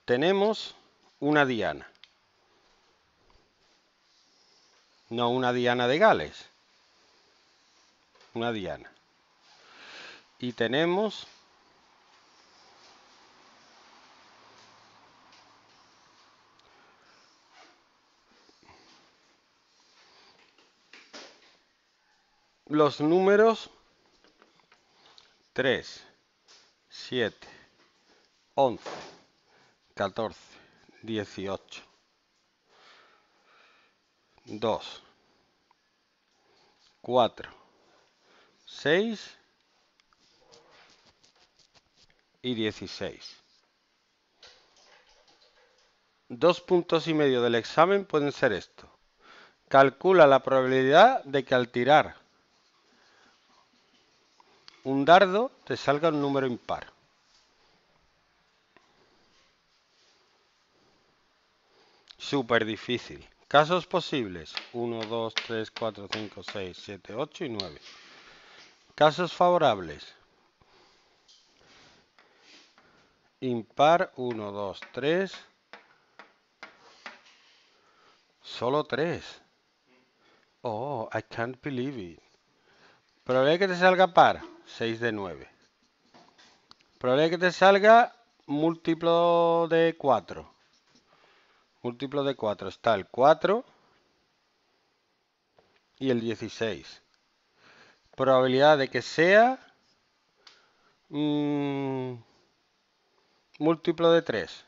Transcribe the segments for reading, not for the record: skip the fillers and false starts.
tenemos una diana. No una diana de Gales. Una diana. Y tenemos los números 3, 7, 11, 14, 18, 2, 4, 6 y 16. 2 puntos y medio del examen pueden ser esto. Calcula la probabilidad de que al tirar un dardo te salga un número impar. Súper difícil. Casos posibles: 1, 2, 3, 4, 5, 6, 7, 8 y 9. Casos favorables: impar, 1, 2, 3. Solo 3. Oh, I can't believe it. Probabilidad que te salga par, 6 de 9. Probabilidad que te salga múltiplo de 4. Múltiplo de 4 está el 4 y el 16. Probabilidad de que sea múltiplo de 3.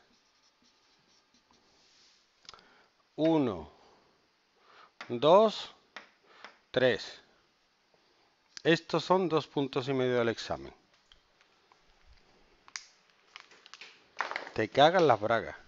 1, 2, 3. Estos son 2 puntos y medio del examen. Te cagan las bragas.